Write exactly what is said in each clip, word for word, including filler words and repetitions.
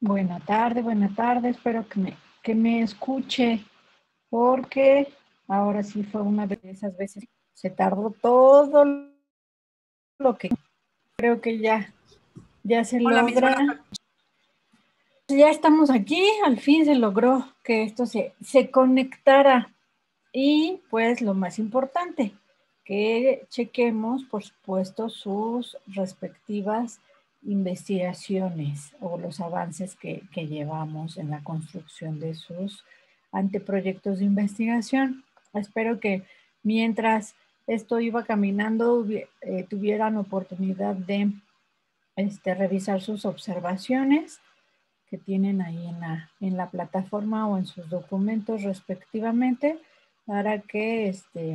Buena tarde, buena tarde. Espero que me, que me escuche, porque ahora sí fue una de esas veces. Se tardó todo lo que creo que ya, ya se Hola, mis buenas logra. Ya estamos aquí, al fin se logró que esto se, se conectara. Y pues lo más importante, que chequemos, por supuesto, sus respectivas investigaciones o los avances que, que llevamos en la construcción de sus anteproyectos de investigación. Espero que mientras esto iba caminando eh, tuvieran oportunidad de este, revisar sus observaciones que tienen ahí en la, en la plataforma o en sus documentos respectivamente, para que este,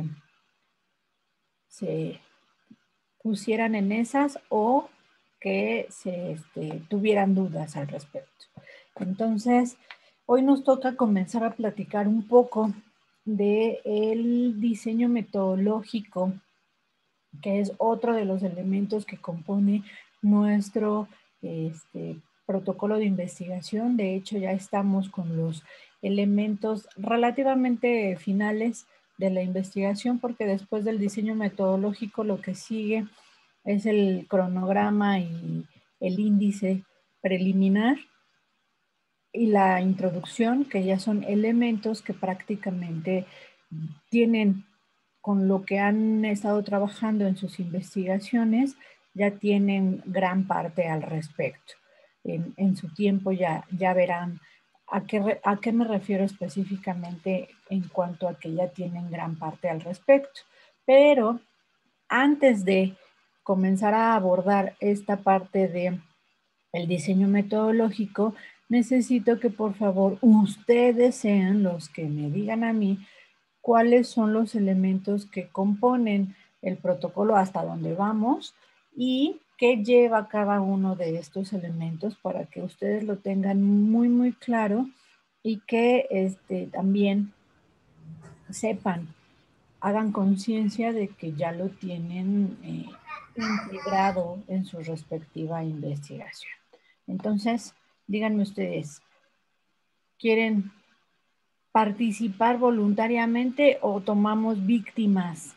se pusieran en esas o que se este, tuvieran dudas al respecto. Entonces, hoy nos toca comenzar a platicar un poco del diseño metodológico, que es otro de los elementos que compone nuestro este, protocolo de investigación. De hecho, ya estamos con los elementos relativamente finales de la investigación, porque después del diseño metodológico lo que sigue es el cronograma y el índice preliminar y la introducción, que ya son elementos que prácticamente tienen, con lo que han estado trabajando en sus investigaciones, ya tienen gran parte al respecto. En, en su tiempo ya, ya verán a qué, a qué me refiero específicamente en cuanto a que ya tienen gran parte al respecto. Pero antes de comenzar a abordar esta parte de el diseño metodológico, necesito que por favor ustedes sean los que me digan a mí cuáles son los elementos que componen el protocolo, hasta dónde vamos y qué lleva cada uno de estos elementos, para que ustedes lo tengan muy, muy claro y que este, también sepan, hagan conciencia de que ya lo tienen eh, integrado en su respectiva investigación. Entonces, díganme ustedes, ¿quieren participar voluntariamente o tomamos víctimas?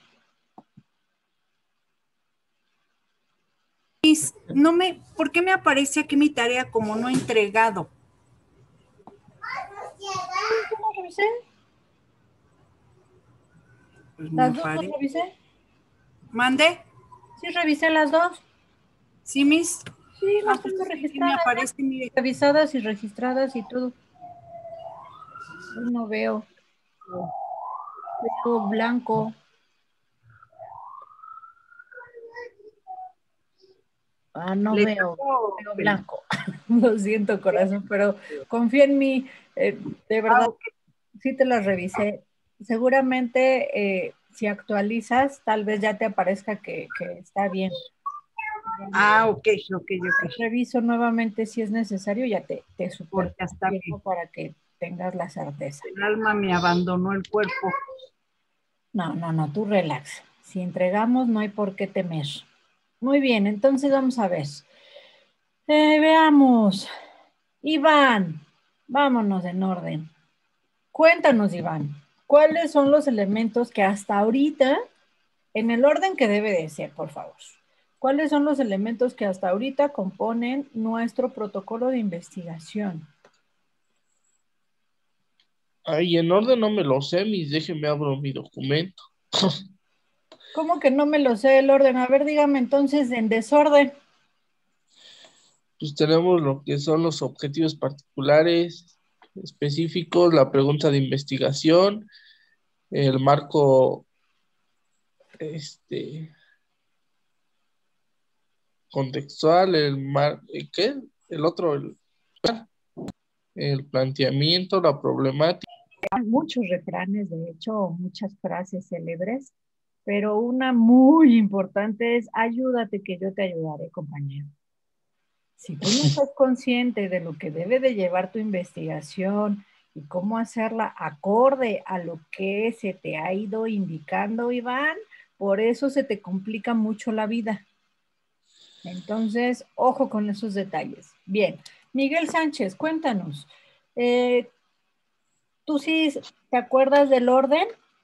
No me, ¿por qué me aparece aquí mi tarea como no entregado? ¿Cómo revisé? Pues me ¿Las dos las aparece. revisé? ¿Mande? Sí, revisé las dos. ¿Sí, mis? Sí, Ah, las pues tengo sí, sí me registradas aparece, ya. mire. Revisadas y registradas y todo. No veo. Veo blanco. Ah, no Le veo, tapo veo el... blanco. Lo siento, corazón, pero confía en mí. Eh, de Ah, verdad, ok. sí te las revisé. Seguramente eh, si actualizas, tal vez ya te aparezca que, que está bien. Ah, ok, ok, ok. Reviso nuevamente si es necesario, ya te, te super Porque hasta confirmo que para que tengas la certeza. el alma me abandonó el cuerpo. No, no, no, tú relax. Si entregamos, no hay por qué temer. Muy bien, entonces vamos a ver. Eh, veamos. Iván, vámonos en orden. Cuéntanos, Iván, ¿cuáles son los elementos que hasta ahorita, en el orden que debe de ser, por favor, cuáles son los elementos que hasta ahorita componen nuestro protocolo de investigación? Ay, en orden no me lo sé, mis, déjenme abro mi documento. ¿Cómo que no me lo sé el orden? A ver, dígame entonces en desorden. Pues tenemos lo que son los objetivos particulares, específicos, la pregunta de investigación, el marco, este, contextual, el mar, ¿qué? El otro, el, el planteamiento, la problemática. Hay muchos refranes, de hecho, muchas frases célebres, pero una muy importante es: ayúdate que yo te ayudaré, compañero. Si tú no estás consciente de lo que debe de llevar tu investigación y cómo hacerla acorde a lo que se te ha ido indicando, Iván, por eso se te complica mucho la vida. Entonces, ojo con esos detalles. Bien, Miguel Sánchez, cuéntanos. Eh, ¿Tú sí te acuerdas del orden?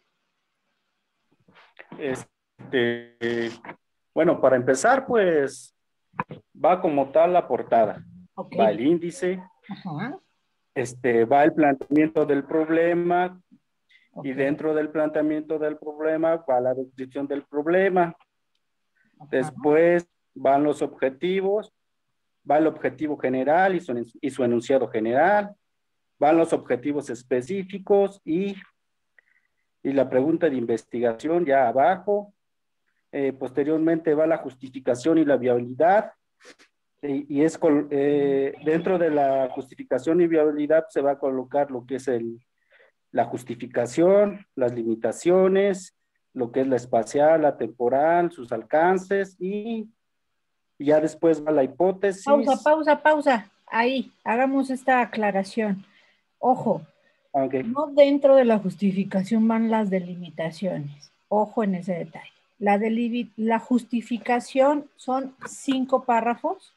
Este, bueno, para empezar, pues va como tal la portada. Ok. Va el índice, Ajá. este, va el planteamiento del problema, Ok. y dentro del planteamiento del problema va la descripción del problema. Ajá. Después van los objetivos, va el objetivo general y su, y su enunciado general, van los objetivos específicos y, y la pregunta de investigación ya abajo. Eh, posteriormente va la justificación y la viabilidad. Y, y es col, eh, dentro de la justificación y viabilidad se va a colocar lo que es el, la justificación, las limitaciones, lo que es la espacial, la temporal, sus alcances, y ya después va la hipótesis. Pausa, pausa, pausa. Ahí, hagamos esta aclaración. Ojo, Okay. No dentro de la justificación van las delimitaciones. Ojo en ese detalle. La, la justificación son cinco párrafos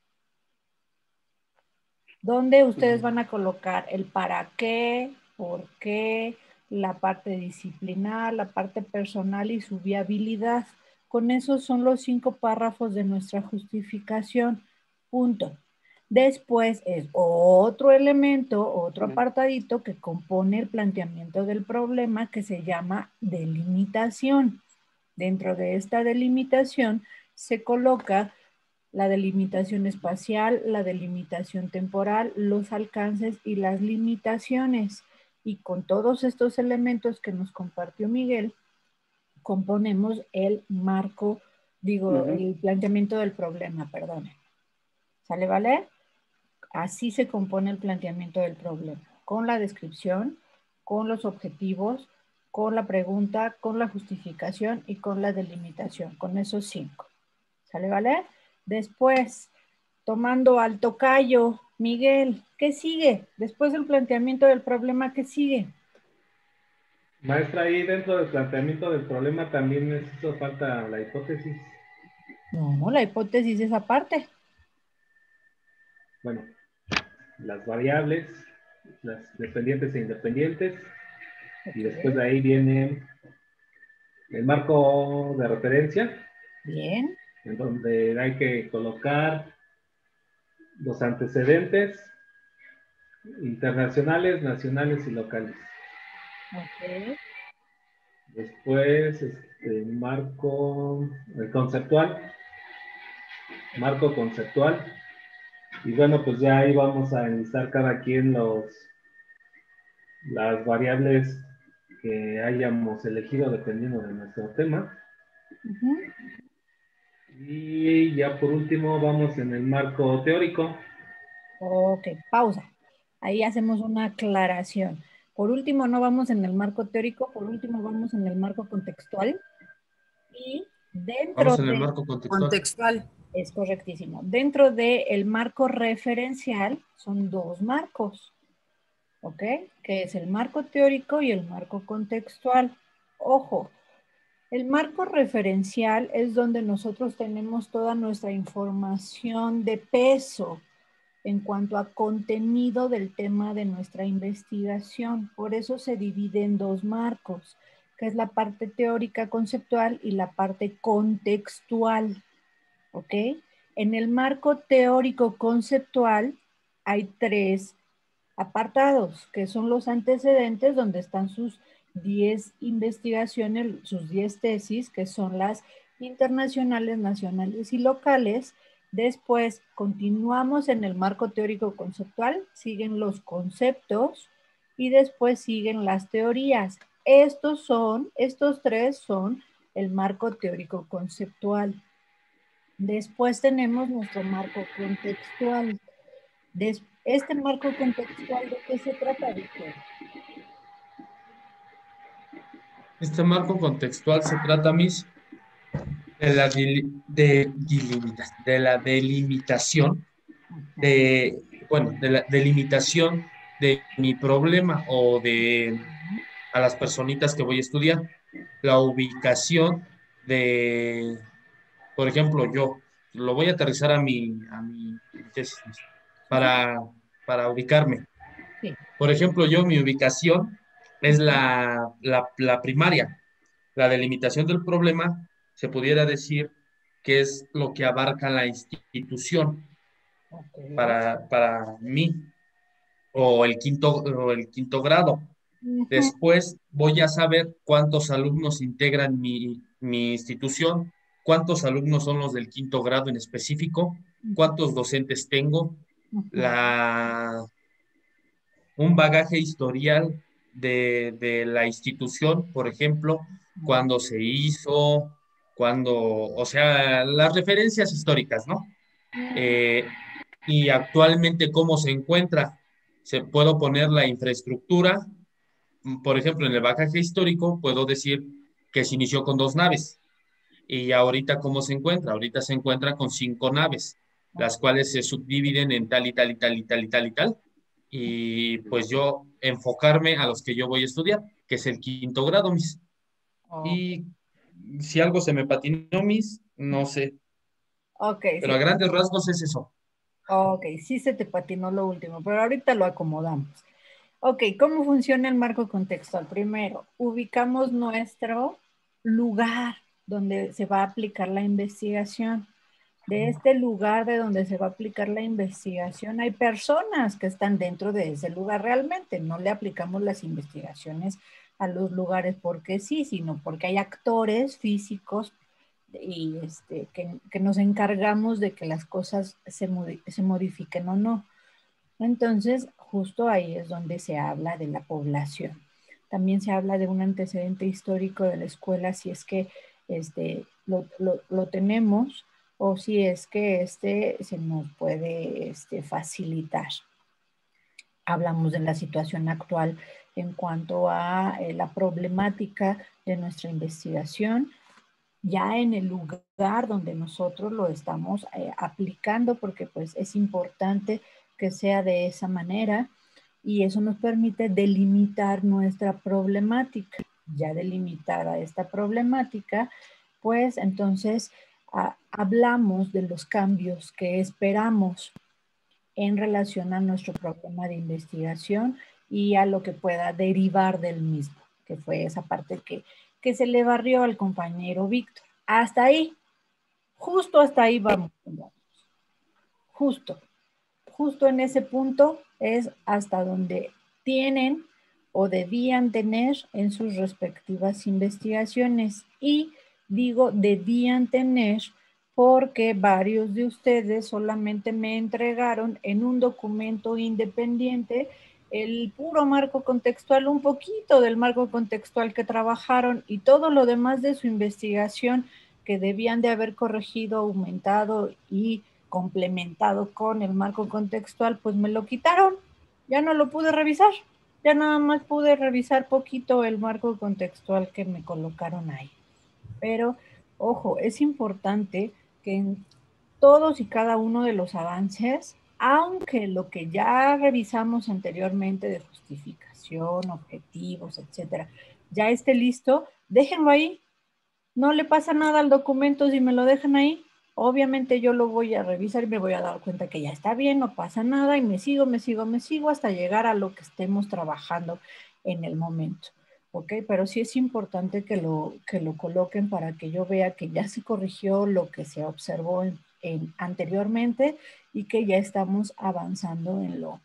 donde ustedes van a colocar el para qué, por qué, la parte disciplinar, la parte personal y su viabilidad. Con esos son los cinco párrafos de nuestra justificación. Punto. Después es otro elemento, otro apartadito que compone el planteamiento del problema que se llama delimitación. Dentro de esta delimitación se coloca la delimitación espacial, la delimitación temporal, los alcances y las limitaciones. Y con todos estos elementos que nos compartió Miguel, componemos el marco, digo, uh-huh. el planteamiento del problema, perdón. ¿Sale, vale? Así se compone el planteamiento del problema, con la descripción, con los objetivos, con la pregunta, con la justificación y con la delimitación, con esos cinco. ¿Sale, vale? Después, tomando al tocayo, Miguel, ¿qué sigue? Después del planteamiento del problema, ¿qué sigue? Maestra, ahí dentro del planteamiento del problema también nos hizo falta la hipótesis. No, la hipótesis es aparte. Bueno, las variables, las dependientes e independientes, okay. Y después de ahí viene el marco de referencia. Bien. En donde hay que colocar los antecedentes internacionales, nacionales y locales. Ok. Después, este, marco el conceptual, marco conceptual. Y bueno, pues ya ahí vamos a enlistar cada quien los, las variables que hayamos elegido dependiendo de nuestro tema. Uh-huh. Y ya por último vamos en el marco teórico. Ok, pausa. Ahí hacemos una aclaración. Por último, no vamos en el marco teórico, por último vamos en el marco contextual. Y dentro vamos en el de... marco contextual. Contextual. Es correctísimo. Dentro del marco referencial son dos marcos, ¿ok? Que es el marco teórico y el marco contextual. Ojo, el marco referencial es donde nosotros tenemos toda nuestra información de peso en cuanto a contenido del tema de nuestra investigación. Por eso se divide en dos marcos, que es la parte teórica conceptual y la parte contextual. ¿Ok? En el marco teórico conceptual hay tres apartados, que son los antecedentes, donde están sus diez investigaciones, sus diez tesis, que son las internacionales, nacionales y locales. Después continuamos en el marco teórico conceptual, siguen los conceptos y después siguen las teorías. Estos son, estos tres son el marco teórico conceptual. Después tenemos nuestro marco contextual. Des este marco contextual, ¿de qué se trata, Víctor? Este marco contextual se trata, Miss, de la, de, de, de la delimitación, de, bueno, de la delimitación de mi problema o de a las personitas que voy a estudiar. La ubicación de, por ejemplo, yo lo voy a aterrizar a mi, a mi tesis. para, para ubicarme. Sí. Por ejemplo, yo mi ubicación es la, la, la primaria. La delimitación del problema se pudiera decir que es lo que abarca la institución Ok. para, para mí, o el quinto, o el quinto grado. Ujú. Después voy a saber cuántos alumnos integran mi, mi institución, cuántos alumnos son los del quinto grado en específico, cuántos docentes tengo, Ujú. la, un bagaje historial de, de la institución, por ejemplo, cuándo se hizo, cuándo, o sea, las referencias históricas, ¿no? Eh, y actualmente cómo se encuentra. Se puedo poner la infraestructura, por ejemplo, en el bagaje histórico puedo decir que se inició con dos naves. Y ahorita, ¿cómo se encuentra? Ahorita se encuentra con cinco naves, las cuales se subdividen en tal y tal y tal y tal y tal y tal. Y pues yo enfocarme a los que yo voy a estudiar, que es el quinto grado, mis. Ok, Y si algo se me patinó, mis, no sé. ok, Pero a sí. grandes rasgos es eso. Ok, sí se te patinó lo último, pero ahorita lo acomodamos. Ok, ¿cómo funciona el marco contextual? Primero, ubicamos nuestro lugar donde se va a aplicar la investigación. De este lugar de donde se va a aplicar la investigación, hay personas que están dentro de ese lugar realmente. No le aplicamos las investigaciones a los lugares porque sí, sino porque hay actores físicos y este, que, que nos encargamos de que las cosas se, modi se modifiquen o no. Entonces, justo ahí es donde se habla de la población. También se habla de un antecedente histórico de la escuela, si es que este, lo, lo, lo tenemos o si es que este se nos puede este, facilitar. Hablamos de la situación actual en cuanto a eh, la problemática de nuestra investigación, ya en el lugar donde nosotros lo estamos eh, aplicando, porque pues es importante que sea de esa manera y eso nos permite delimitar nuestra problemática. Ya delimitada esta problemática, pues entonces a, hablamos de los cambios que esperamos en relación a nuestro problema de investigación y a lo que pueda derivar del mismo, que fue esa parte que, que se le barrió al compañero Víctor. Hasta ahí, justo hasta ahí vamos. Justo, justo en ese punto es hasta donde tienen o debían tener en sus respectivas investigaciones. Y digo debían tener porque varios de ustedes solamente me entregaron en un documento independiente el puro marco contextual, un poquito del marco contextual que trabajaron y todo lo demás de su investigación que debían de haber corregido, aumentado y complementado con el marco contextual, pues me lo quitaron. Ya no lo pude revisar. Ya nada más pude revisar poquito el marco contextual que me colocaron ahí. Pero, ojo, es importante que en todos y cada uno de los avances, aunque lo que ya revisamos anteriormente de justificación, objetivos, etcétera, ya esté listo, déjenlo ahí. No le pasa nada al documento si me lo dejan ahí. Obviamente yo lo voy a revisar y me voy a dar cuenta que ya está bien, no pasa nada y me sigo, me sigo, me sigo hasta llegar a lo que estemos trabajando en el momento. ¿Ok? Pero sí es importante que lo, que lo coloquen para que yo vea que ya se corrigió lo que se observó en, en, anteriormente y que ya estamos avanzando en lo,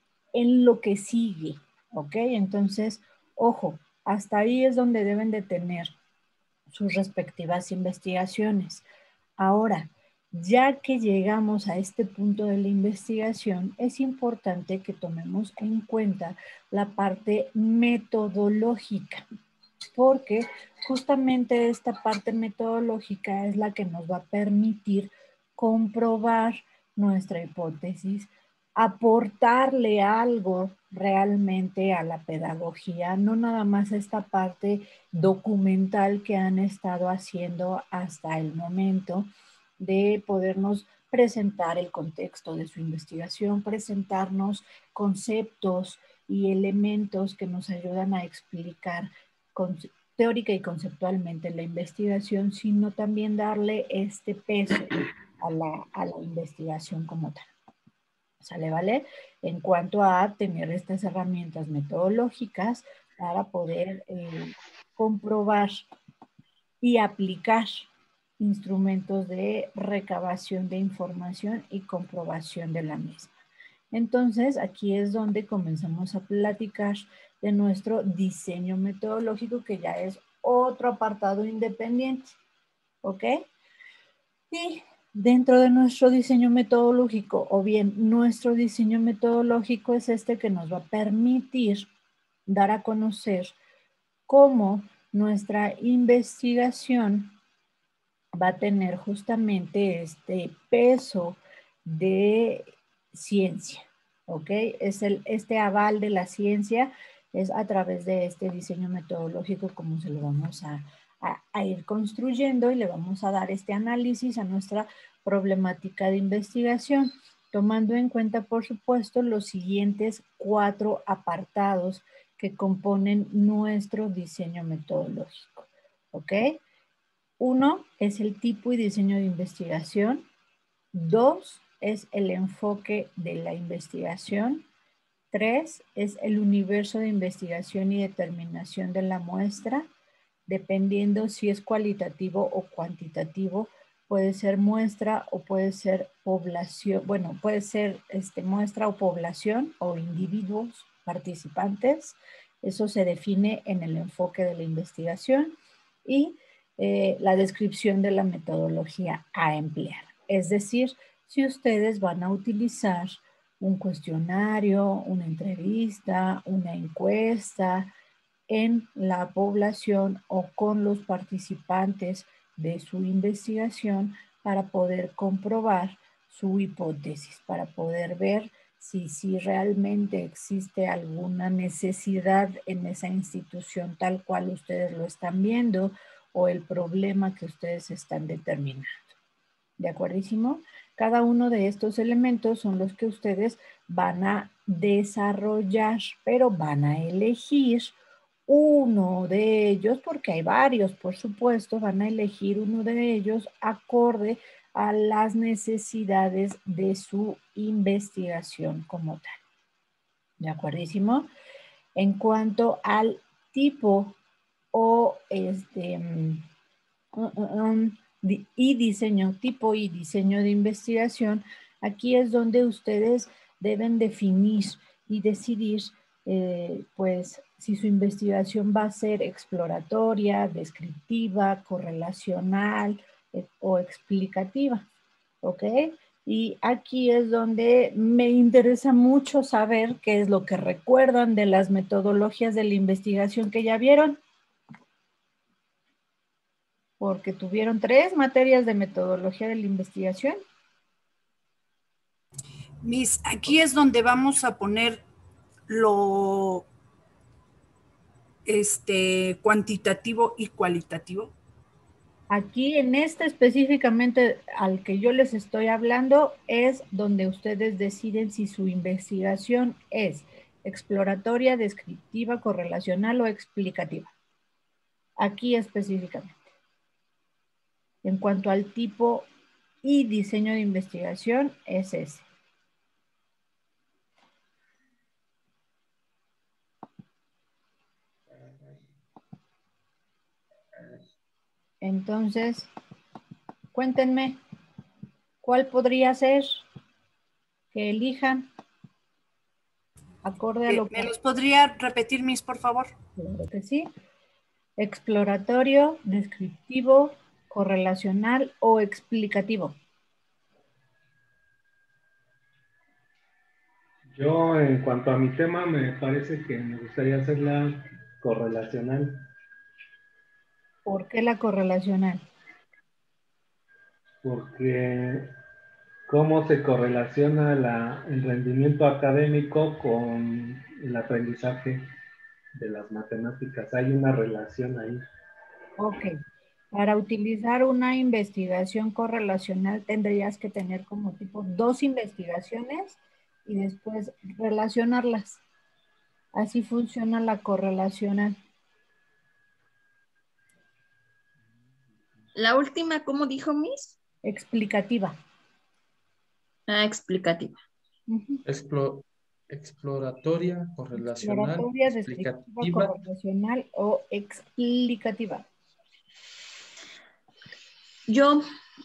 en lo que sigue. ¿Ok? Entonces, ojo, hasta ahí es donde deben de tener sus respectivas investigaciones. Ahora, ya que llegamos a este punto de la investigación, es importante que tomemos en cuenta la parte metodológica, porque justamente esta parte metodológica es la que nos va a permitir comprobar nuestra hipótesis, aportarle algo realmente a la pedagogía, no nada más esta parte documental que han estado haciendo hasta el momento de podernos presentar el contexto de su investigación, presentarnos conceptos y elementos que nos ayudan a explicar con, teórica y conceptualmente la investigación, sino también darle este peso a la, a la investigación como tal. ¿Sale, vale? En cuanto a tener estas herramientas metodológicas para poder eh, comprobar y aplicar instrumentos de recabación de información y comprobación de la misma. Entonces, aquí es donde comenzamos a platicar de nuestro diseño metodológico, que ya es otro apartado independiente, ¿ok? Y dentro de nuestro diseño metodológico, o bien nuestro diseño metodológico es este que nos va a permitir dar a conocer cómo nuestra investigación va a tener justamente este peso de ciencia, ¿ok? Es el, este aval de la ciencia es a través de este diseño metodológico como se lo vamos a, a, a ir construyendo, y le vamos a dar este análisis a nuestra problemática de investigación, tomando en cuenta, por supuesto, los siguientes cuatro apartados que componen nuestro diseño metodológico, ¿ok? Uno es el tipo y diseño de investigación. Dos es el enfoque de la investigación. Tres es el universo de investigación y determinación de la muestra. Dependiendo si es cualitativo o cuantitativo, puede ser muestra o puede ser población, bueno, puede ser este, muestra o población o individuos participantes. Eso se define en el enfoque de la investigación. Y Eh, la descripción de la metodología a emplear. Es decir, si ustedes van a utilizar un cuestionario, una entrevista, una encuesta en la población o con los participantes de su investigación para poder comprobar su hipótesis, para poder ver si, si realmente existe alguna necesidad en esa institución tal cual ustedes lo están viendo, o el problema que ustedes están determinando. ¿De acuerdísimo? Cada uno de estos elementos son los que ustedes van a desarrollar, pero van a elegir uno de ellos, porque hay varios, por supuesto, van a elegir uno de ellos acorde a las necesidades de su investigación como tal. ¿De acuerdísimo? En cuanto al tipo o este um, um, y diseño, tipo y diseño de investigación, aquí es donde ustedes deben definir y decidir eh, pues si su investigación va a ser exploratoria, descriptiva, correlacional eh, o explicativa, ¿ok? Y aquí es donde me interesa mucho saber qué es lo que recuerdan de las metodologías de la investigación que ya vieron. Porque tuvieron tres materias de metodología de la investigación. Miss, aquí es donde vamos a poner lo este, cuantitativo y cualitativo. Aquí en este específicamente al que yo les estoy hablando es donde ustedes deciden si su investigación es exploratoria, descriptiva, correlacional o explicativa. Aquí específicamente. En cuanto al tipo y diseño de investigación, es ese. Entonces, cuéntenme, ¿cuál podría ser que elijan acorde a lo que... ¿Me los podría repetir, Miss, por favor? Claro que sí. Exploratorio, descriptivo, correlacional o explicativo. Yo, en cuanto a mi tema, me parece que me gustaría hacer la correlacional. ¿Por qué la correlacional? Porque cómo se correlaciona la, el rendimiento académico con el aprendizaje de las matemáticas. Hay una relación ahí. Ok. Para utilizar una investigación correlacional tendrías que tener como tipo dos investigaciones y después relacionarlas. Así funciona la correlacional. La última, ¿cómo dijo Miss? Explicativa. Ah, explicativa. Ujú. Explo- exploratoria, correlacional, Exploratoria, descriptiva, explicativa. correlacional o explicativa. Yo,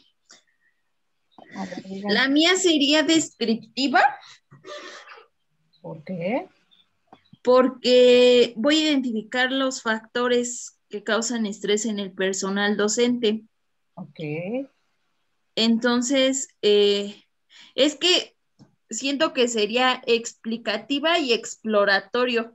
A ver, dígame, la mía sería descriptiva ¿por qué? porque voy a identificar los factores que causan estrés en el personal docente. Ok. Entonces, eh, es que siento que sería explicativa y exploratorio,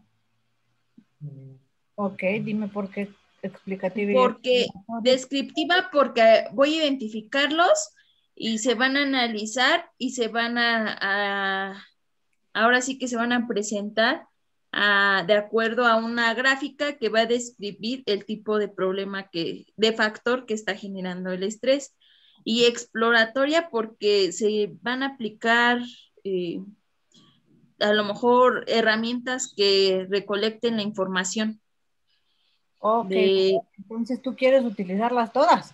Ok, dime por qué explicativa y porque exploratoria. descriptiva porque voy a identificarlos y se van a analizar y se van a, a ahora sí que se van a presentar a, de acuerdo a una gráfica que va a describir el tipo de problema que, de factor que está generando el estrés. Y exploratoria porque se van a aplicar eh, a lo mejor herramientas que recolecten la información Ok, de... entonces tú quieres utilizarlas todas.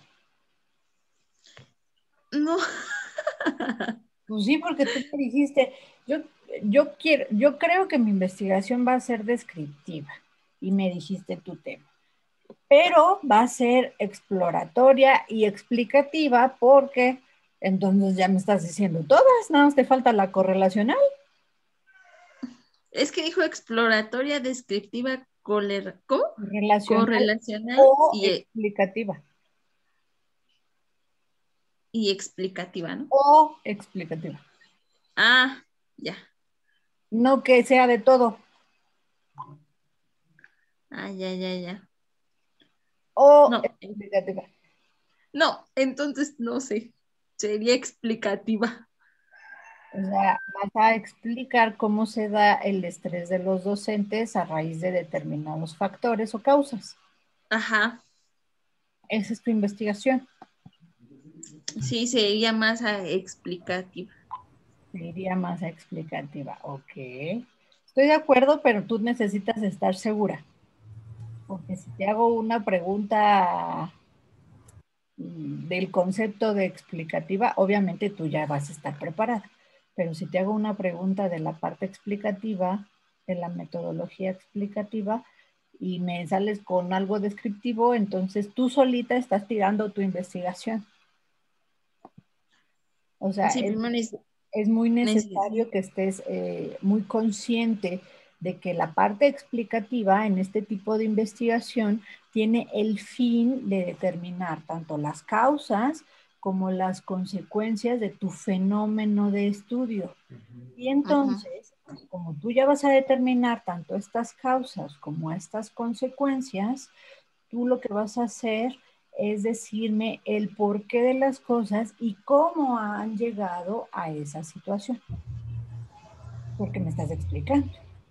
No, Pues sí, porque tú me dijiste, yo, yo quiero, yo creo que mi investigación va a ser descriptiva y me dijiste tu tema, pero va a ser exploratoria y explicativa porque entonces ya me estás diciendo todas, nada más te falta la correlacional. es que dijo exploratoria, descriptiva, coler, ¿cómo? Relacional Correlacional o y, explicativa. y explicativa, ¿no? O explicativa. Ah, ya. No que sea de todo. Ah, ya, ya, ya. O No, explicativa. no, entonces no sé. Sería explicativa. O sea, vas a explicar cómo se da el estrés de los docentes a raíz de determinados factores o causas. Ajá. Esa es tu investigación. Sí, sería más ah, explicativa. Diría más explicativa. Ok. Estoy de acuerdo, pero tú necesitas estar segura. Porque si te hago una pregunta mm, del concepto de explicativa, obviamente tú ya vas a estar preparada. Pero si te hago una pregunta de la parte explicativa, de la metodología explicativa, y me sales con algo descriptivo, entonces tú solita estás tirando tu investigación. O sea, Sí, es, primero neces- es muy neces- necesario que estés eh, muy consciente de que la parte explicativa en este tipo de investigación tiene el fin de determinar tanto las causas como las consecuencias de tu fenómeno de estudio. Y Ajá. entonces, como tú ya vas a determinar tanto estas causas como estas consecuencias, tú lo que vas a hacer es decirme el porqué de las cosas y cómo han llegado a esa situación. Porque me estás explicando.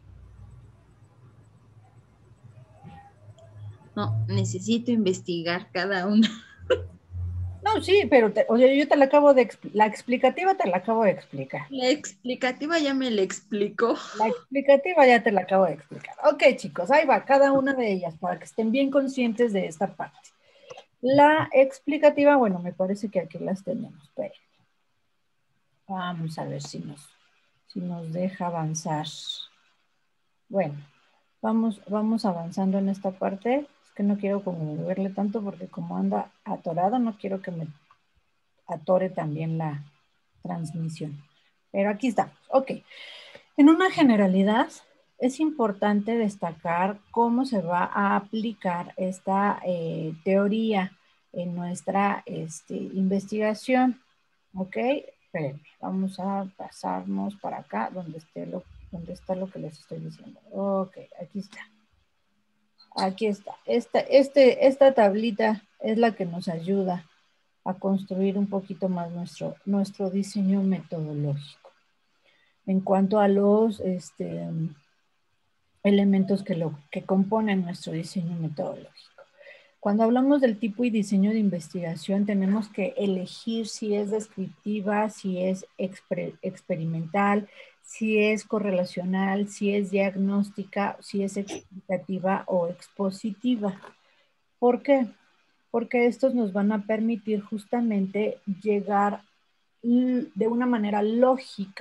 No, necesito investigar cada una. No, sí, pero te, o sea, yo te la acabo de, la explicativa te la acabo de explicar. La explicativa ya me la explicó. La explicativa ya te la acabo de explicar. Ok, chicos, ahí va cada una de ellas para que estén bien conscientes de esta parte. La explicativa, bueno, me parece que aquí las tenemos, pero vamos a ver si nos, si nos deja avanzar. Bueno, vamos, vamos avanzando en esta parte. Es que no quiero como moverle tanto porque como anda atorado, no quiero que me atore también la transmisión. Pero aquí está. Ok. En una generalidad, es importante destacar cómo se va a aplicar esta eh, teoría en nuestra este, investigación. ¿Ok? Espérenme, vamos a pasarnos para acá donde, esté lo, donde está lo que les estoy diciendo. Ok, aquí está. Aquí está. Esta, este, esta tablita es la que nos ayuda a construir un poquito más nuestro, nuestro diseño metodológico. En cuanto a los este, elementos que, lo, que componen nuestro diseño metodológico. Cuando hablamos del tipo y diseño de investigación, tenemos que elegir si es descriptiva, si es exper experimental, si es correlacional, si es diagnóstica, si es explicativa o expositiva. ¿Por qué? Porque estos nos van a permitir justamente llegar de una manera lógica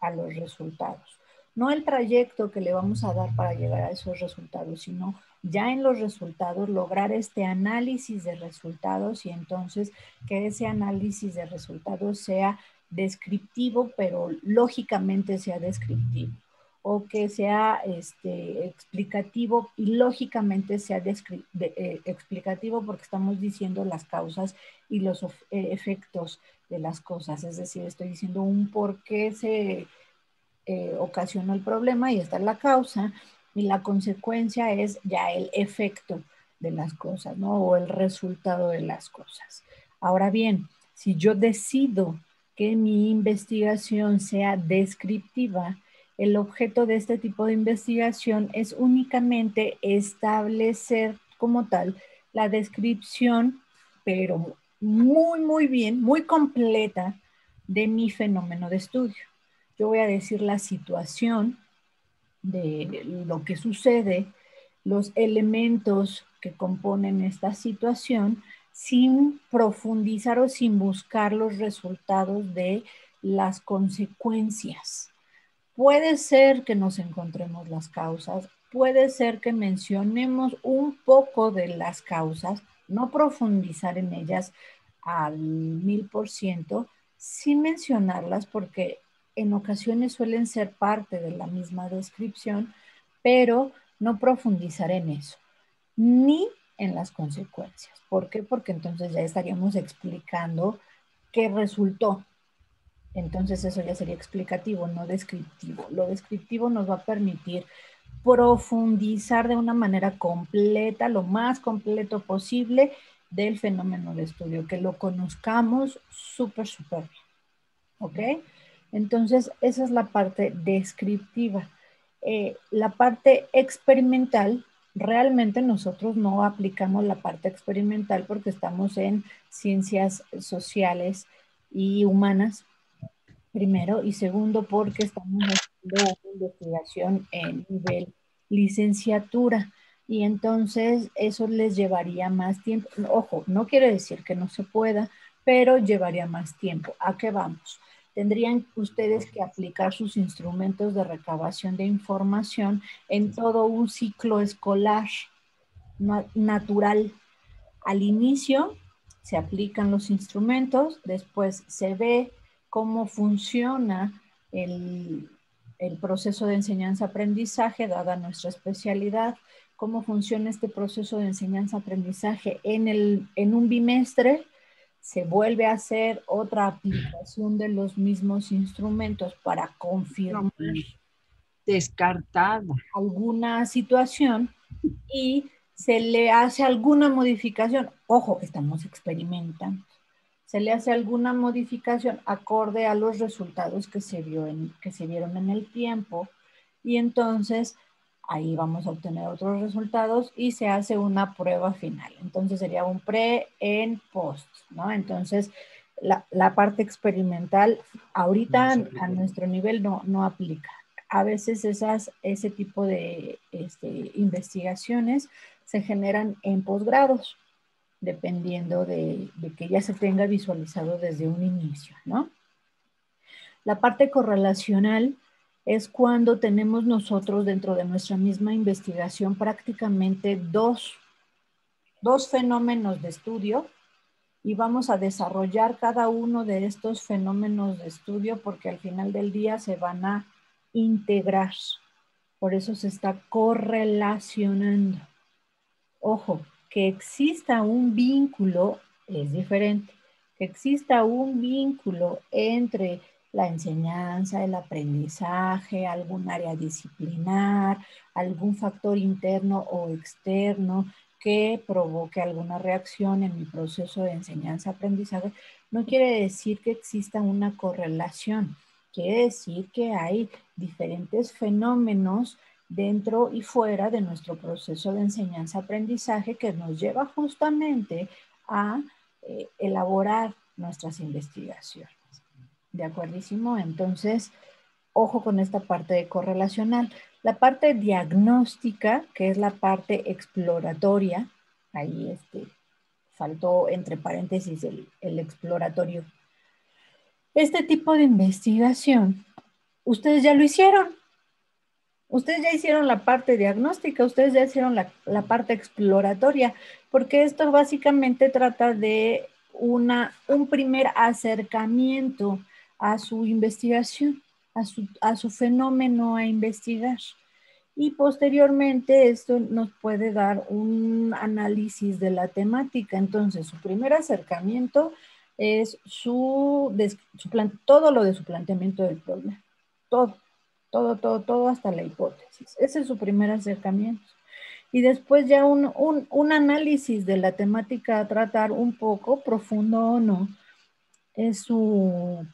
a los resultados. No el trayecto que le vamos a dar para llegar a esos resultados, sino ya en los resultados lograr este análisis de resultados y entonces que ese análisis de resultados sea descriptivo, pero lógicamente sea descriptivo, o que sea este, explicativo y lógicamente sea de, eh, explicativo porque estamos diciendo las causas y los eh, efectos de las cosas. Es decir, estoy diciendo un por qué se eh, ocasionó el problema y esta es la causa y la consecuencia es ya el efecto de las cosas, ¿no? O el resultado de las cosas. Ahora bien, si yo decido que mi investigación sea descriptiva, el objeto de este tipo de investigación es únicamente establecer como tal la descripción, pero muy, muy bien, muy completa de mi fenómeno de estudio. Yo voy a decir la situación de lo que sucede, los elementos que componen esta situación, sin profundizar o sin buscar los resultados de las consecuencias. Puede ser que nos encontremos las causas, puede ser que mencionemos un poco de las causas, no profundizar en ellas al mil por ciento, sin mencionarlas porque en ocasiones suelen ser parte de la misma descripción, pero no profundizar en eso, ni en las consecuencias. ¿Por qué? Porque entonces ya estaríamos explicando qué resultó. Entonces eso ya sería explicativo, no descriptivo. Lo descriptivo nos va a permitir profundizar de una manera completa, lo más completo posible, del fenómeno de estudio, que lo conozcamos súper, súper bien. ¿Ok? Entonces, esa es la parte descriptiva. Eh, la parte experimental, realmente nosotros no aplicamos la parte experimental porque estamos en ciencias sociales y humanas, primero, y segundo, porque estamos haciendo una investigación en nivel licenciatura. Y entonces eso les llevaría más tiempo. Ojo, no quiere decir que no se pueda, pero llevaría más tiempo. ¿A qué vamos? Tendrían ustedes que aplicar sus instrumentos de recabación de información en todo un ciclo escolar natural. Al inicio se aplican los instrumentos, después se ve cómo funciona el, el proceso de enseñanza-aprendizaje, dada nuestra especialidad, cómo funciona este proceso de enseñanza-aprendizaje en, el, en un bimestre. Se vuelve a hacer otra aplicación de los mismos instrumentos para confirmar descartada alguna situación y se le hace alguna modificación. Ojo, estamos experimentando. Se le hace alguna modificación acorde a los resultados que se, vio en, que se vieron en el tiempo y entonces ahí vamos a obtener otros resultados y se hace una prueba final. Entonces sería un pre en post, ¿no? Entonces la, la parte experimental ahorita no a nuestro nivel no, no aplica. A veces esas, ese tipo de este, investigaciones se generan en posgrados, dependiendo de, de que ya se tenga visualizado desde un inicio, ¿no? La parte correlacional es cuando tenemos nosotros dentro de nuestra misma investigación prácticamente dos, dos fenómenos de estudio y vamos a desarrollar cada uno de estos fenómenos de estudio porque al final del día se van a integrar. Por eso se está correlacionando. Ojo, que exista un vínculo es diferente. Que exista un vínculo entre la enseñanza, el aprendizaje, algún área disciplinar, algún factor interno o externo que provoque alguna reacción en mi proceso de enseñanza-aprendizaje, no quiere decir que exista una correlación. Quiere decir que hay diferentes fenómenos dentro y fuera de nuestro proceso de enseñanza-aprendizaje que nos lleva justamente a eh, elaborar nuestras investigaciones. ¿De acuerdísimo? Entonces, ojo con esta parte de correlacional. La parte diagnóstica, que es la parte exploratoria, ahí este, faltó entre paréntesis el, el exploratorio. Este tipo de investigación ustedes ya lo hicieron. Ustedes ya hicieron la parte diagnóstica, ustedes ya hicieron la, la parte exploratoria, porque esto básicamente trata de una, un primer acercamiento a su investigación, a su, a su fenómeno a investigar. Y posteriormente esto nos puede dar un análisis de la temática. Entonces, su primer acercamiento es su, su plan, todo lo de su planteamiento del problema. Todo, todo, todo, todo hasta la hipótesis. Ese es su primer acercamiento. Y después ya un, un, un análisis de la temática a tratar un poco, profundo o no, es su...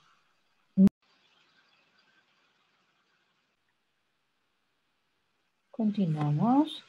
Continuamos.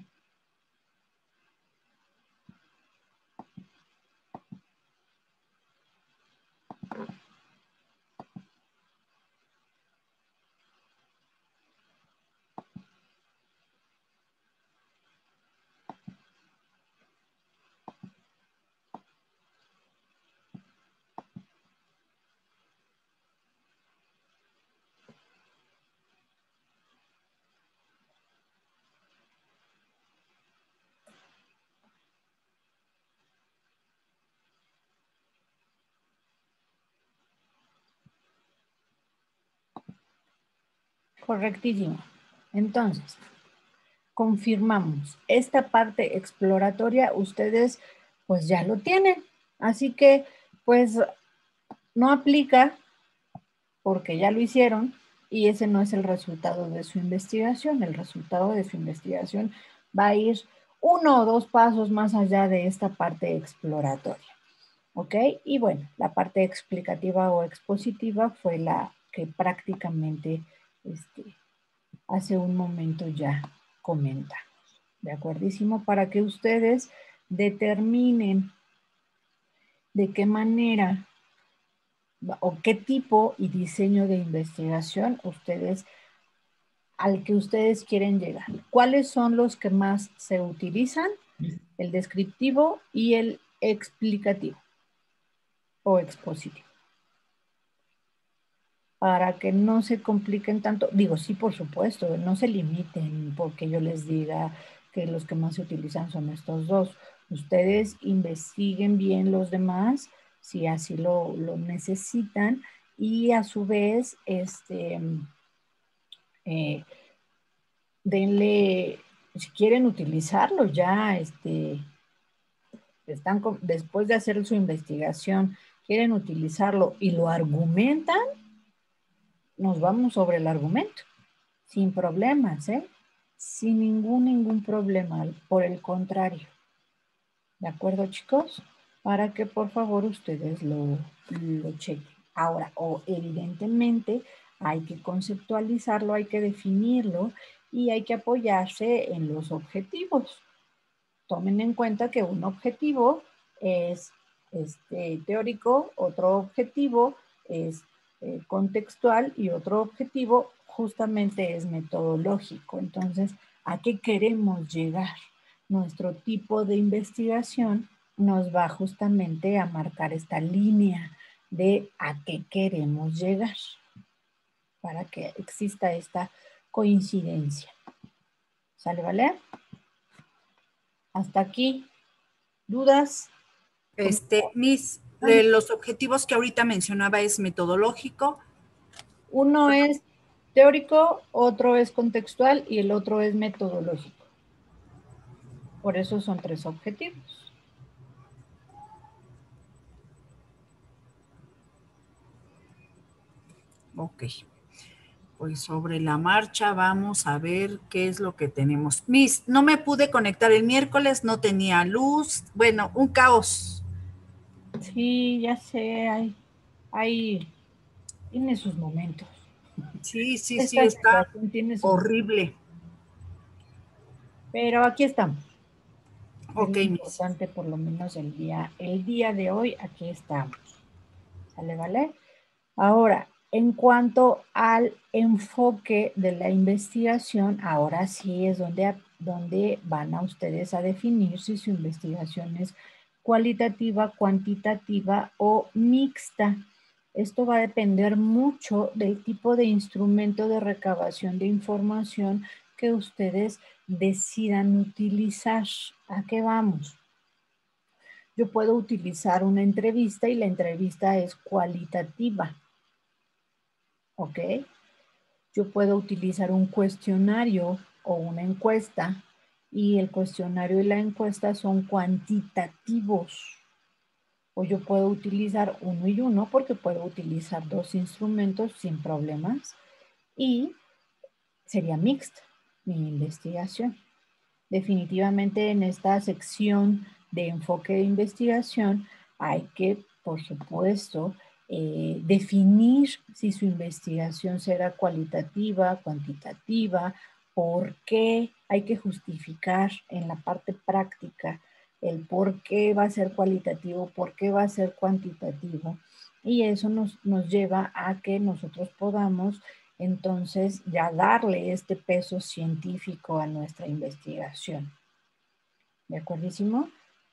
Correctísimo. Entonces, confirmamos, esta parte exploratoria ustedes pues ya lo tienen. Así que pues no aplica porque ya lo hicieron y ese no es el resultado de su investigación. El resultado de su investigación va a ir uno o dos pasos más allá de esta parte exploratoria. ¿Ok? Y bueno, la parte explicativa o expositiva fue la que prácticamente este, hace un momento ya comentamos. ¿De acuerdísimo? Para que ustedes determinen de qué manera o qué tipo y diseño de investigación ustedes, al que ustedes quieren llegar. ¿Cuáles son los que más se utilizan? El descriptivo y el explicativo o expositivo. Para que no se compliquen tanto, digo, sí, por supuesto, no se limiten porque yo les diga que los que más se utilizan son estos dos. Ustedes investiguen bien los demás, si así lo, lo necesitan, y a su vez, este, eh, denle, si quieren utilizarlo ya, este, están con, después de hacer su investigación, quieren utilizarlo y lo argumentan, nos vamos sobre el argumento, sin problemas, ¿eh? Sin ningún, ningún problema, por el contrario. ¿De acuerdo, chicos? Para que por favor ustedes lo, lo chequen. Ahora, o evidentemente hay que conceptualizarlo, hay que definirlo y hay que apoyarse en los objetivos. Tomen en cuenta que un objetivo es este, teórico, otro objetivo es eh, contextual y otro objetivo justamente es metodológico. Entonces, ¿a qué queremos llegar? Nuestro tipo de investigación nos va justamente a marcar esta línea de a qué queremos llegar para que exista esta coincidencia. ¿Sale, vale? Hasta aquí. ¿Dudas? Este, mis, de los objetivos que ahorita mencionaba es metodológico. Uno es teórico, otro es contextual y el otro es metodológico. Por eso son tres objetivos. Ok. Pues sobre la marcha vamos a ver qué es lo que tenemos. Miss, no me pude conectar el miércoles, no tenía luz. Bueno, un caos. Sí, ya sé, hay, hay, tiene sus momentos. Sí, sí, Esta sí, está tiene sus horrible. momentos. Pero aquí estamos. Ok, es Miss. importante por lo menos el día, el día de hoy, aquí estamos. ¿Sale, vale? Ahora, en cuanto al enfoque de la investigación, ahora sí es donde, donde van a ustedes a definir si su investigación es cualitativa, cuantitativa o mixta. Esto va a depender mucho del tipo de instrumento de recabación de información que ustedes decidan utilizar. ¿A qué vamos? Yo puedo utilizar una entrevista y la entrevista es cualitativa. ¿Ok? Yo puedo utilizar un cuestionario o una encuesta y el cuestionario y la encuesta son cuantitativos. O yo puedo utilizar uno y uno porque puedo utilizar dos instrumentos sin problemas y sería mixta mi investigación. Definitivamente en esta sección de enfoque de investigación hay que, por supuesto, eh, definir si su investigación será cualitativa, cuantitativa, por qué hay que justificar en la parte práctica el por qué va a ser cualitativo, por qué va a ser cuantitativo. Y eso nos, nos lleva a que nosotros podamos entonces ya darle este peso científico a nuestra investigación. ¿De acuerdísimo?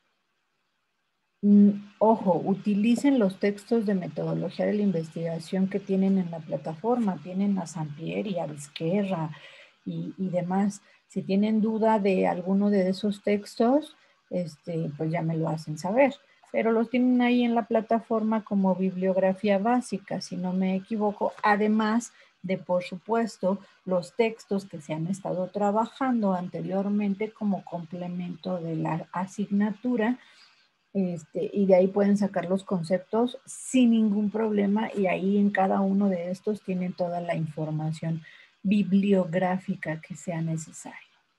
Mm, ojo, utilicen los textos de metodología de la investigación que tienen en la plataforma. Tienen a Sampieri, a Vizquerra y, y demás. Si tienen duda de alguno de esos textos, este, pues ya me lo hacen saber. Pero los tienen ahí en la plataforma como bibliografía básica, si no me equivoco. Además de, por supuesto, los textos que se han estado trabajando anteriormente como complemento de la asignatura, este, y de ahí pueden sacar los conceptos sin ningún problema, y ahí en cada uno de estos tienen toda la información bibliográfica que sea necesaria.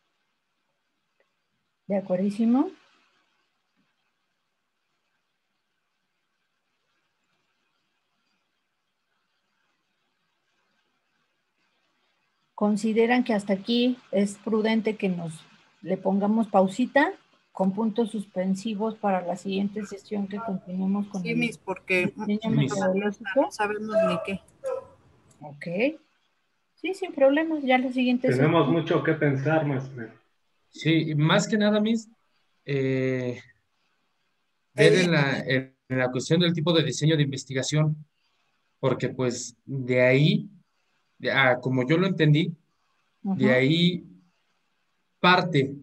¿De acuerdísimo? ¿Consideran que hasta aquí es prudente que nos le pongamos pausita con puntos suspensivos para la siguiente sesión que continuemos con Sí, el mis, porque diseño metodológico? no sabemos ni qué. Ok. Sí, sin problemas. Ya la siguiente Tenemos sesión. mucho que pensar, maestra. Sí, más que nada, mis, eh, ver en la, en la cuestión del tipo de diseño de investigación, porque pues de ahí, de- ah, como yo lo entendí, de Ajá. ahí parte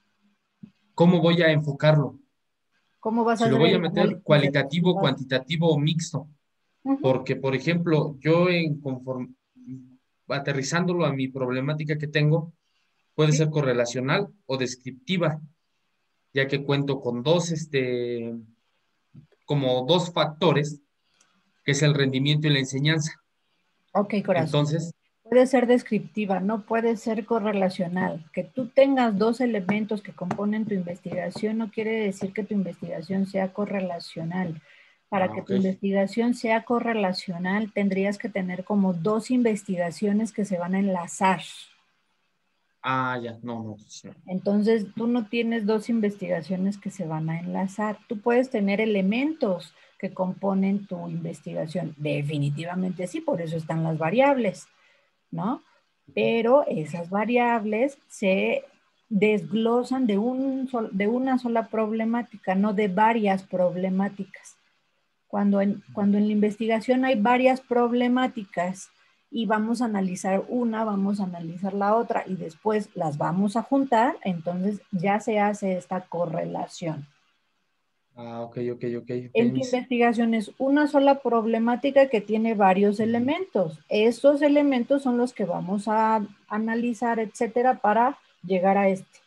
cómo voy a enfocarlo. ¿Cómo vas a Si lo hacer voy a el meter análisis de cualitativo, resultados? cuantitativo o mixto. Ujú. Porque, por ejemplo, yo en conform- aterrizándolo a mi problemática que tengo, puede Sí. ser correlacional o descriptiva, ya que cuento con dos, este, como dos factores, que es el rendimiento y la enseñanza. Ok, corazón. Entonces, Puede ser descriptiva, no puede ser correlacional. Que tú tengas dos elementos que componen tu investigación no quiere decir que tu investigación sea correlacional. Para ah, que ok. tu investigación sea correlacional, tendrías que tener como dos investigaciones que se van a enlazar. Ah, ya, no, no, sí. Entonces, tú no tienes dos investigaciones que se van a enlazar. Tú puedes tener elementos que componen tu investigación. Definitivamente sí, por eso están las variables, ¿no? Pero esas variables se desglosan de, un sol, de una sola problemática, no de varias problemáticas. Cuando en, cuando en la investigación hay varias problemáticas y vamos a analizar una, vamos a analizar la otra y después las vamos a juntar, entonces ya se hace esta correlación. Ah, ok, ok, ok. okay En tu mis- investigación es una sola problemática que tiene varios elementos. Estos elementos son los que vamos a analizar, etcétera, para llegar a este.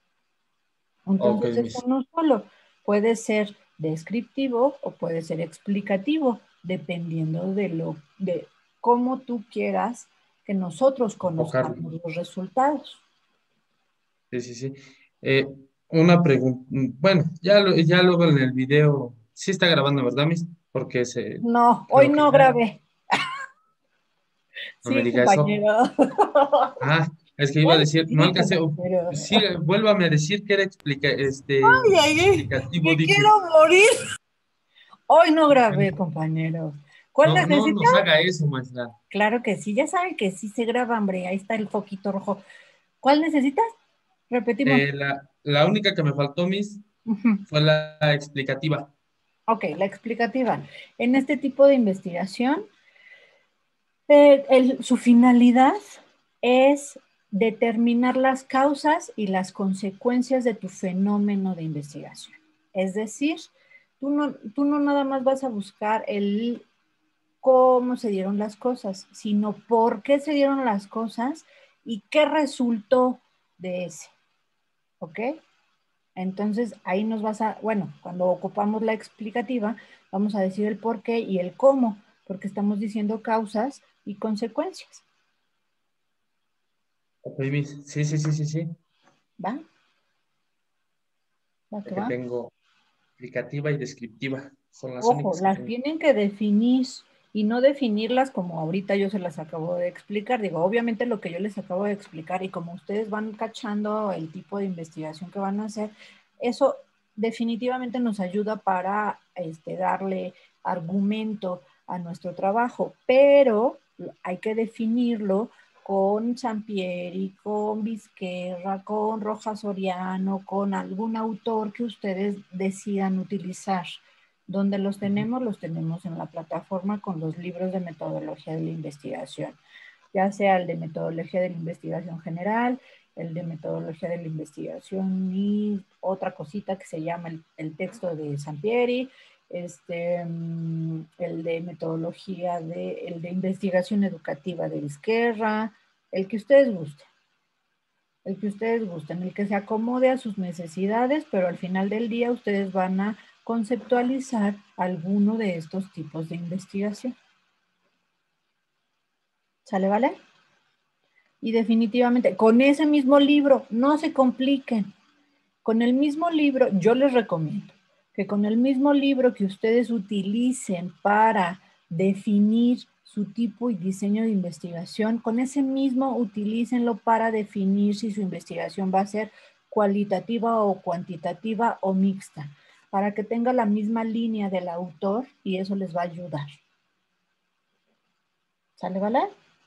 Ok, Entonces es mis. uno solo. Puede ser descriptivo o puede ser explicativo, dependiendo de lo de cómo tú quieras que nosotros Enfocarlo. conozcamos los resultados. Sí, sí, sí. Eh, una pregunta, bueno, ya, lo- ya luego en el video, sí está grabando, ¿verdad, mis? Porque se, No, hoy creo que no ya, grabé. no me Sí, diga eso. compañero. Ah, es que iba a Claro que decir, no sí, alcancé, compañero. sí, vuélvame a decir que era explica, este, Ay, ay, ay, explicativo, me dije. quiero morir. Hoy no grabé, compañero. ¿Cuál No, no necesita? nos haga eso, maestra. Claro que sí, ya saben que sí se graba, hombre. Ahí está el foquito rojo. ¿Cuál necesitas? Repetimos. Eh, la, la única que me faltó, mis, Ujú. fue la explicativa. Ok, la explicativa. En este tipo de investigación, eh, el, su finalidad es determinar las causas y las consecuencias de tu fenómeno de investigación. Es decir, tú no, tú no nada más vas a buscar el cómo se dieron las cosas, sino por qué se dieron las cosas y qué resultó de ese. ¿Ok? Entonces, ahí nos vas a, bueno, cuando ocupamos la explicativa, vamos a decir el por qué y el cómo, porque estamos diciendo causas y consecuencias. Ok, Miss. Sí, sí, sí, sí, sí. ¿Va? ¿Va que Que va? tengo explicativa y descriptiva. Son las Ojo, únicas que las tengo. tienen que definir y no definirlas como ahorita yo se las acabo de explicar. Digo, obviamente lo que yo les acabo de explicar y como ustedes van cachando el tipo de investigación que van a hacer, eso definitivamente nos ayuda para este, darle argumento a nuestro trabajo, pero hay que definirlo con Sampieri, con Vizquerra, con Rojas Soriano, con algún autor que ustedes decidan utilizar. Donde los tenemos, los tenemos en la plataforma con los libros de metodología de la investigación, ya sea el de metodología de la investigación general, el de metodología de la investigación y otra cosita que se llama el, el texto de Sampieri, este, el de metodología de, el de investigación educativa de Vizquerra, el que ustedes gusten. El que ustedes gusten, el que se acomode a sus necesidades, pero al final del día ustedes van a conceptualizar alguno de estos tipos de investigación. ¿Sale, vale? Y definitivamente, con ese mismo libro, no se compliquen. Con el mismo libro, yo les recomiendo que con el mismo libro que ustedes utilicen para definir su tipo y diseño de investigación, con ese mismo utilícenlo para definir si su investigación va a ser cualitativa o cuantitativa o mixta, para que tenga la misma línea del autor y eso les va a ayudar. ¿Sale, vale?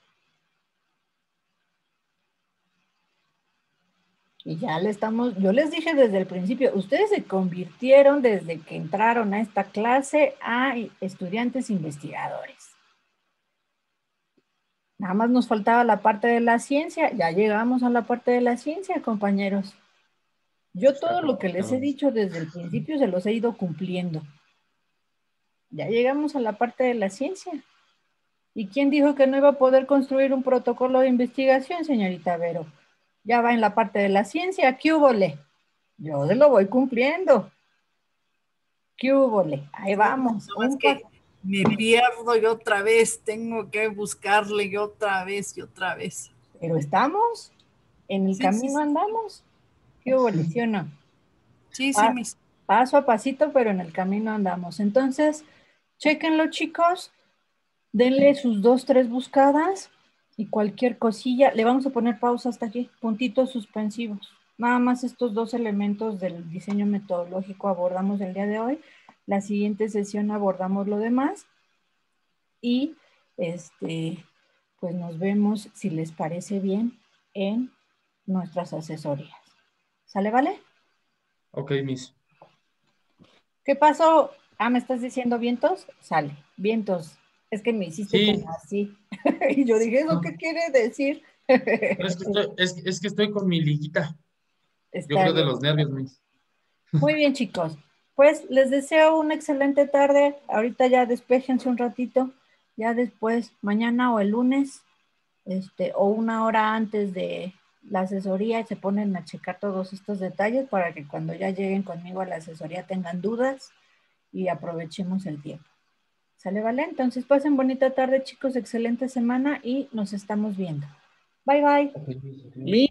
Y ya le estamos, yo les dije desde el principio, ustedes se convirtieron desde que entraron a esta clase a estudiantes investigadores. Nada más nos faltaba la parte de la ciencia, ya llegamos a la parte de la ciencia, compañeros. Yo todo lo que les he dicho desde el principio se los he ido cumpliendo. Ya llegamos a la parte de la ciencia. ¿Y quién dijo que no iba a poder construir un protocolo de investigación, señorita Vero? Ya va en la parte de la ciencia, ¿qué húbole? Yo se lo voy cumpliendo. ¿Qué húbole? Ahí vamos. No, es que me pierdo yo otra vez, tengo que buscarle yo otra vez y otra vez. Pero estamos, en el Sí, camino sí, sí. andamos. ¿Qué húbole, sí o no? Sí, Pa- sí, mis. Paso a pasito, pero en el camino andamos. Entonces, chéquenlo, chicos. Denle sus dos, tres buscadas y cualquier cosilla. Le vamos a poner pausa hasta aquí, puntitos suspensivos. Nada más estos dos elementos del diseño metodológico abordamos el día de hoy. La siguiente sesión abordamos lo demás. Y este, pues nos vemos, si les parece bien, en nuestras asesorías. ¿Sale, vale? Ok, Miss. ¿Qué pasó? Ah, ¿me estás diciendo vientos? Sale, vientos. Es que me hiciste Sí. como así. Y yo dije, ¿eso qué quiere decir? No, es, que estoy, es, es que estoy con mi liguita. Yo Está creo de bien. los nervios, Miss. Muy bien, chicos. Pues les deseo una excelente tarde. Ahorita ya despéjense un ratito. Ya después, mañana o el lunes, este, o una hora antes de la asesoría, se ponen a checar todos estos detalles para que cuando ya lleguen conmigo a la asesoría tengan dudas y aprovechemos el tiempo. ¿Sale, vale? Entonces pasen bonita tarde, chicos, excelente semana y nos estamos viendo. Bye, bye. Ok, Miss, ok. Mi,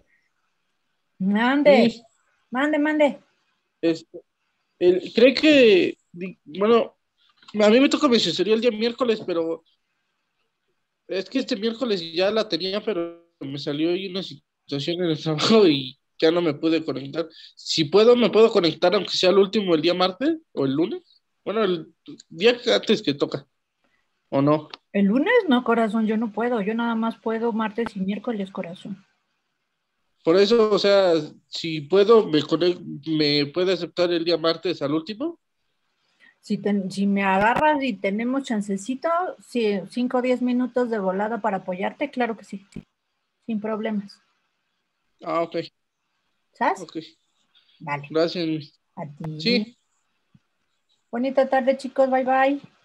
Mande, mi, mande, mande. este, el- cree que, di- bueno, a mí me toca mi asesoría el día miércoles, pero es que este miércoles ya la tenía, pero me salió ahí una situación en el trabajo y ya no me pude conectar. Si puedo, me puedo conectar, aunque sea el último, el día martes o el lunes. Bueno, el día que antes que toca, ¿o no? El lunes no, corazón, yo no puedo. Yo nada más puedo martes y miércoles, corazón. Por eso, o sea, si puedo, me, conec- me puede aceptar el día martes al último. Si, ten, si me agarras y tenemos chancecito, sí, cinco o diez minutos de volada para apoyarte, claro que sí, sin problemas. Ah, ok. ¿Sabes? Ok. Vale. Gracias. A ti. Sí. Bonita tarde, chicos. Bye, bye.